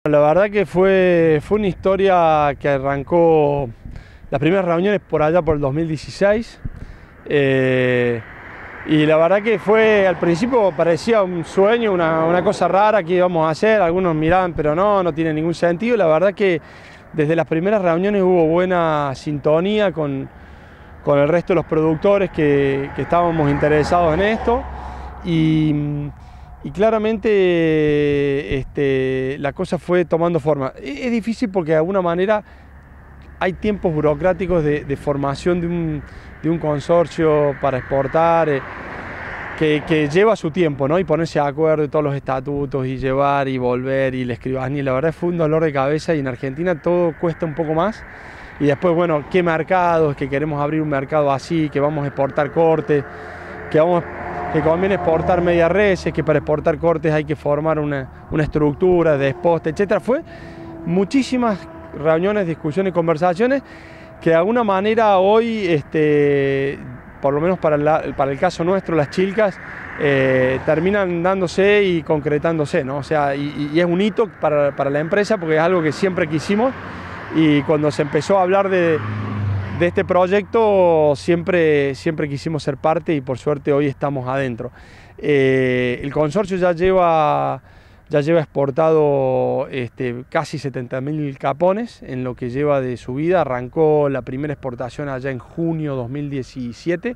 La verdad que fue una historia que arrancó las primeras reuniones por allá por el 2016. Y la verdad que fue, al principio parecía un sueño, una cosa rara que íbamos a hacer. Algunos miraban, pero no tiene ningún sentido. La verdad que desde las primeras reuniones hubo buena sintonía con el resto de los productores que estábamos interesados en esto. Y claramente la cosa fue tomando forma. Es difícil porque de alguna manera hay tiempos burocráticos de formación de un consorcio para exportar que lleva su tiempo, ¿no? Y ponerse de acuerdo de todos los estatutos y llevar y volver y la escribanía. La verdad fue un dolor de cabeza y en Argentina todo cuesta un poco más. Y después, bueno, ¿qué mercados? Que queremos abrir un mercado así, que vamos a exportar cortes, que conviene exportar media reses, que para exportar cortes hay que formar una estructura de exposta, etc. Fue muchísimas reuniones, discusiones, conversaciones que de alguna manera hoy, por lo menos para el caso nuestro, las Chilcas, terminan dándose y concretándose, ¿no? O sea, y es un hito para la empresa porque es algo que siempre quisimos y cuando se empezó a hablar de este proyecto siempre quisimos ser parte y por suerte hoy estamos adentro. El consorcio ya lleva exportado casi 70.000 capones en lo que lleva de su vida. Arrancó la primera exportación allá en junio 2017.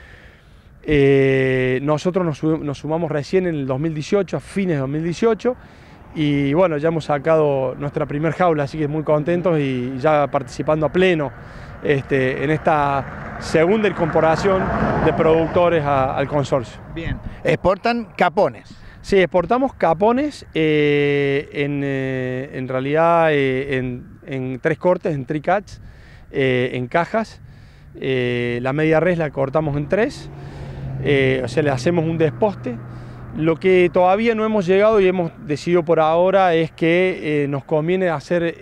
Nosotros nos sumamos recién en el 2018, a fines de 2018. Y bueno, ya hemos sacado nuestra primer jaula, así que muy contentos y ya participando a pleno en esta segunda incorporación de productores al consorcio. Bien, exportan capones. Sí, exportamos capones en realidad en tres cortes, en tri-cats, en cajas. La media res la cortamos en tres, o sea, le hacemos un desposte. Lo que todavía no hemos llegado y hemos decidido por ahora es que nos conviene hacer,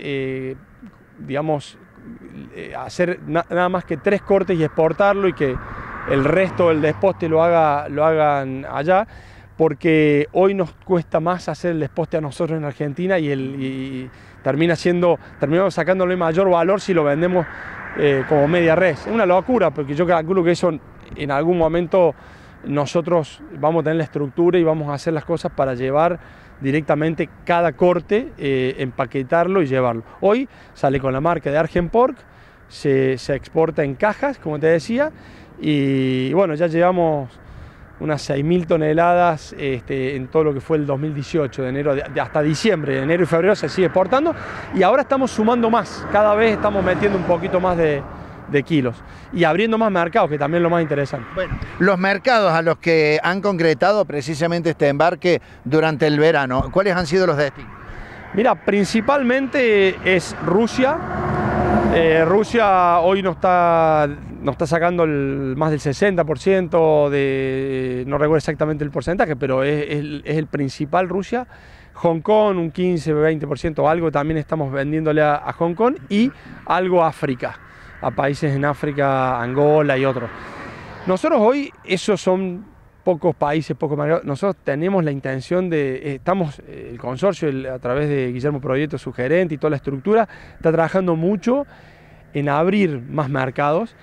hacer nada más que tres cortes y exportarlo y que el resto del desposte lo hagan allá, porque hoy nos cuesta más hacer el desposte a nosotros en Argentina y terminamos sacándole mayor valor si lo vendemos como media res. Es una locura, porque yo calculo que eso en algún momento nosotros vamos a tener la estructura y vamos a hacer las cosas para llevar directamente cada corte, empaquetarlo y llevarlo. Hoy sale con la marca de Argenpork, se exporta en cajas, como te decía, y bueno, ya llevamos unas 6.000 toneladas en todo lo que fue el 2018, de enero hasta diciembre, de enero y febrero se sigue exportando y ahora estamos sumando más, cada vez estamos metiendo un poquito más de kilos y abriendo más mercados, que también es lo más interesante. Bueno, los mercados a los que han concretado precisamente este embarque durante el verano, ¿cuáles han sido los destinos? Mira, principalmente es Rusia. Rusia hoy nos está sacando más del 60% no recuerdo exactamente el porcentaje, pero es el principal Rusia. Hong Kong un 15-20% o algo, también estamos vendiéndole a Hong Kong y algo a África, a países en África, Angola y otros. Nosotros hoy, esos son pocos países, pocos mercados. Nosotros tenemos la intención el consorcio a través de Guillermo Proyecto, su gerente y toda la estructura, está trabajando mucho en abrir más mercados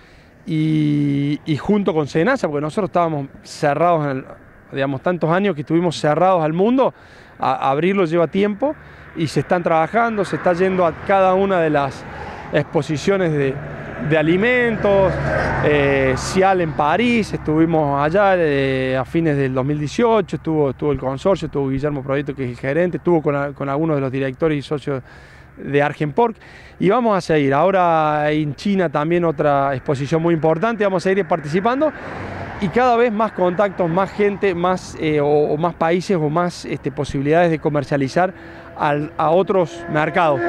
y junto con Senasa, porque nosotros estábamos cerrados, tantos años que estuvimos cerrados al mundo, abrirlo lleva tiempo y se están trabajando, se está yendo a cada una de las exposiciones de alimentos, Cial en París, estuvimos allá a fines del 2018, estuvo el consorcio, estuvo Guillermo Proyecto, que es el gerente, estuvo con algunos de los directores y socios de Argenpork y vamos a seguir. Ahora en China también otra exposición muy importante, vamos a seguir participando y cada vez más contactos, más gente, más países o más posibilidades de comercializar a otros mercados.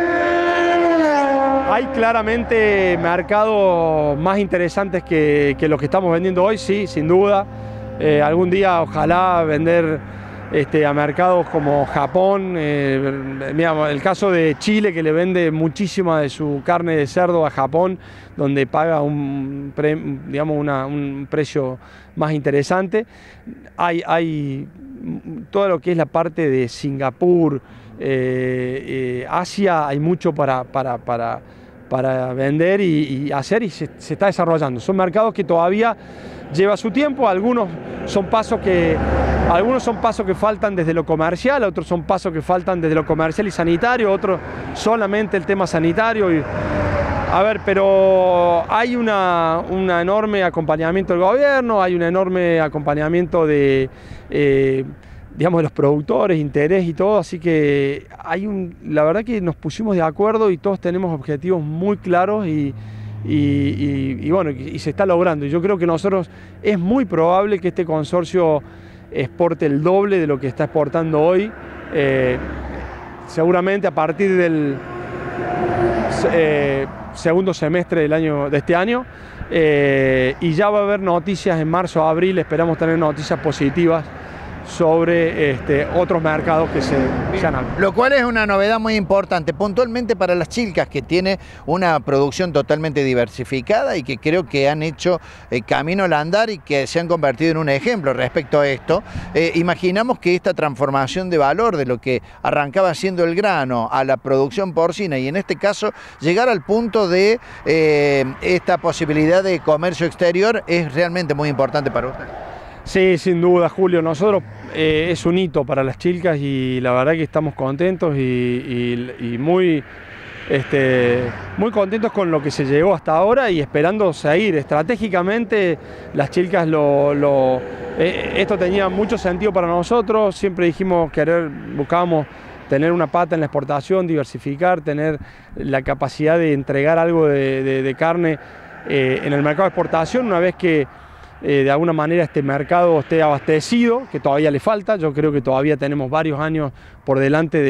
Hay claramente mercados más interesantes que los que estamos vendiendo hoy, sí, sin duda. Algún día ojalá vender a mercados como Japón. Mira, el caso de Chile, que le vende muchísima de su carne de cerdo a Japón, donde paga un precio más interesante. Hay todo lo que es la parte de Singapur, Asia hay mucho para vender y hacer, y se está desarrollando. Son mercados que todavía lleva su tiempo, algunos son pasos que faltan desde lo comercial, otros son pasos que faltan desde lo comercial y sanitario, otros solamente el tema sanitario. A ver, pero hay un enorme acompañamiento del gobierno, hay un enorme acompañamiento de digamos, de los productores, interés y todo, así que la verdad que nos pusimos de acuerdo y todos tenemos objetivos muy claros y bueno, y se está logrando. Y yo creo que es muy probable que este consorcio exporte el doble de lo que está exportando hoy, seguramente a partir del segundo semestre de este año, y ya va a haber noticias en marzo, abril, esperamos tener noticias positivas sobre otros mercados que se han abierto. Lo cual es una novedad muy importante, puntualmente para las Chilcas, que tiene una producción totalmente diversificada y que creo que han hecho camino al andar y que se han convertido en un ejemplo respecto a esto. Imaginamos que esta transformación de valor de lo que arrancaba siendo el grano a la producción porcina, y en este caso llegar al punto de esta posibilidad de comercio exterior, es realmente muy importante para usted. Sí, sin duda, Julio. Nosotros es un hito para las Chilcas y la verdad que estamos contentos y muy contentos con lo que se llegó hasta ahora y esperando seguir. Estratégicamente las Chilcas esto tenía mucho sentido para nosotros. Siempre dijimos buscábamos tener una pata en la exportación, diversificar, tener la capacidad de entregar algo de carne en el mercado de exportación una vez que de alguna manera este mercado esté abastecido, que todavía le falta. Yo creo que todavía tenemos varios años por delante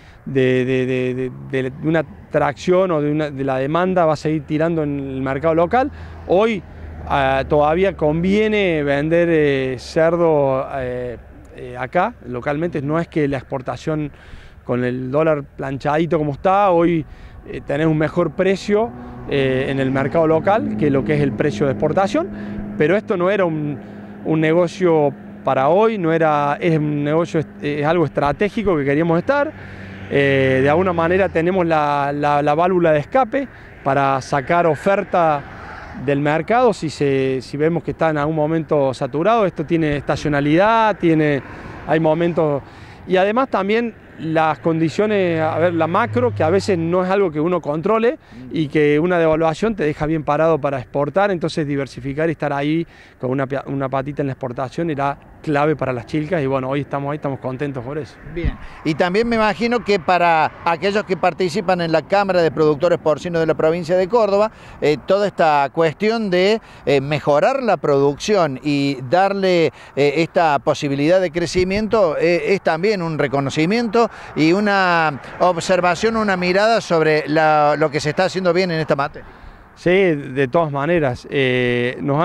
de una tracción o de la demanda va a seguir tirando en el mercado local. Hoy todavía conviene vender cerdo acá, localmente. No es que la exportación con el dólar planchadito como está, hoy tenés un mejor precio en el mercado local que lo que es el precio de exportación. Pero esto no era un negocio para hoy, es un negocio, es algo estratégico que queríamos estar. De alguna manera tenemos la válvula de escape para sacar oferta del mercado si vemos que está en algún momento saturado. Esto tiene estacionalidad, hay momentos, y además también las condiciones, la macro, que a veces no es algo que uno controle y que una devaluación te deja bien parado para exportar, entonces diversificar y estar ahí con una patita en la exportación era clave para las Chilcas y bueno, hoy estamos ahí, estamos contentos por eso. Bien, y también me imagino que para aquellos que participan en la Cámara de Productores Porcinos de la provincia de Córdoba, toda esta cuestión de mejorar la producción y darle esta posibilidad de crecimiento es también un reconocimiento y una observación, una mirada sobre lo que se está haciendo bien en esta materia. Sí, de todas maneras. Nos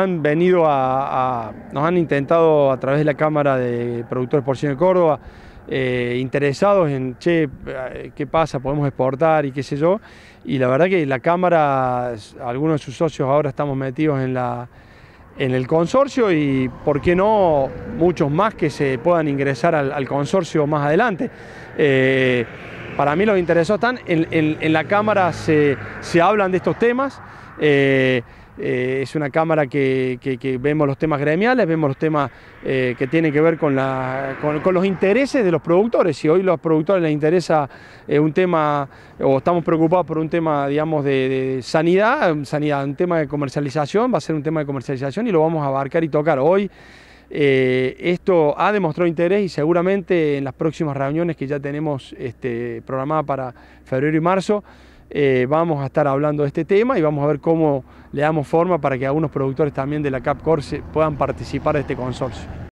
han intentado a través de la Cámara de Productores Porcinos de Córdoba, interesados en, ¿qué pasa? ¿Podemos exportar? Y qué sé yo. Y la verdad que la Cámara, algunos de sus socios ahora estamos metidos en el consorcio y, ¿por qué no?, muchos más que se puedan ingresar al consorcio más adelante. Para mí los interesados están, en la Cámara se hablan de estos temas. Es una cámara que vemos los temas gremiales, vemos los temas que tienen que ver con los intereses de los productores. Si hoy a los productores les interesa un tema, o estamos preocupados por un tema, digamos, de sanidad, un tema de comercialización, va a ser un tema de comercialización y lo vamos a abarcar y tocar. Hoy esto ha demostrado interés y seguramente en las próximas reuniones que ya tenemos programadas para febrero y marzo, vamos a estar hablando de este tema y vamos a ver cómo le damos forma para que algunos productores también de la CAPCOR puedan participar de este consorcio.